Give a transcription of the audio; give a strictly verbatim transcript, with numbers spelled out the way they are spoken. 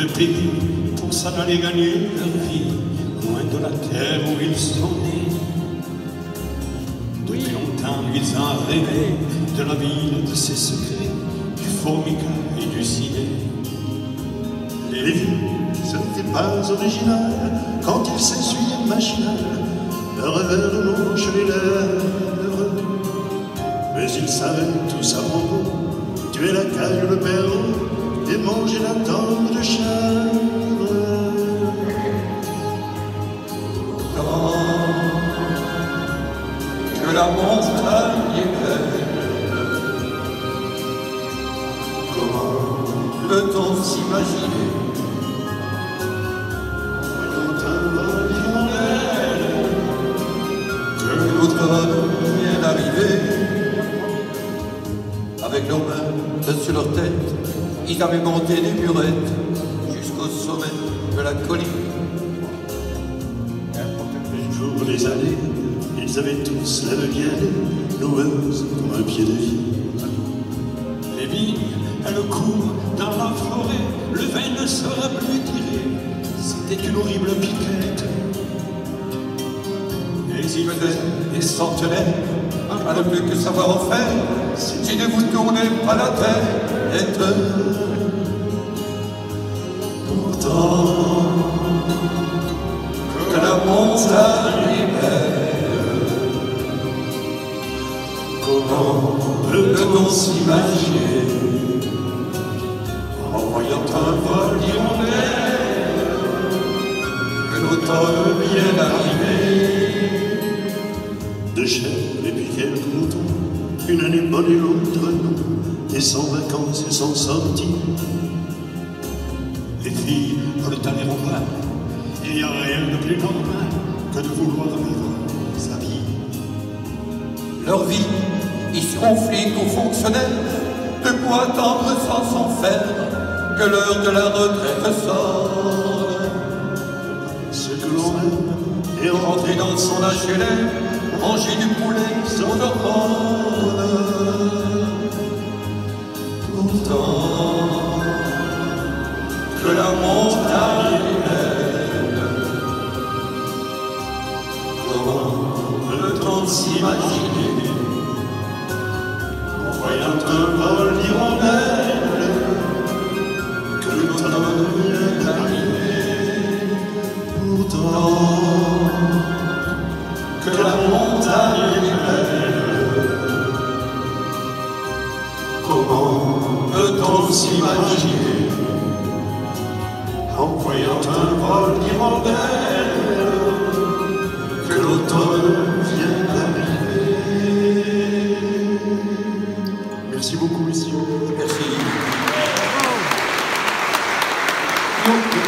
le pays pour s'en aller gagner leur vie, loin de la terre où ils sont nés. Depuis longtemps, ils ont rêvé de la ville, de ses secrets, du formica et du ciné. Les villes, ce n'était pas original quand ils s'essuyaient machinal leur revers de manche les lèvres. Mais ils savaient tous à propos tuer la caille, le perron et manger la tendre de chèvre. Quand que la montagne est belle, comment peut-on s'imaginer que l'automne vient d'arriver? Avec leurs mains sur leur tête, ils avaient monté des burettes jusqu'au sommet de la colline. N'importe quel jour des années, ils avaient tous la gueule noueuse comme un pied de vie. Les vignes, elles courent dans la forêt, le vin ne sera plus tiré, c'était une horrible piquette. Et ils faisaient des centenaires à ne plus que savoir en faire, si ne vous tournez pas la tête. Pourtant, que la montagne est belle, comment peut-on s'imaginer en voyant un vol d'hirondelles que l'automne vient d'arriver? De chèvres et puis quelques moutons, une année bonne et l'autre non, et sans vacances et sans sortie. Les filles veulent aller au bal, il n'y a rien de plus normal que de vouloir vivre sa vie. Leur vie, ils se conflient aux fonctionnaires, de quoi attendre sans s'en faire, que l'heure de la retraite sonne. Ce que l'on aime Et rentrer dans son H L M, manger du poulet sans hormone. Pourtant, que la montagne est belle, comment peut-on s'imaginer en voyant un vol d'hirondelles que l'automne vient d'arriver? Pourtant, que la montagne est belle, comment peut-on s'imaginer en voyant un vol d'hirondelles que l'automne vient d'arriver? Merci beaucoup, messieurs. Merci.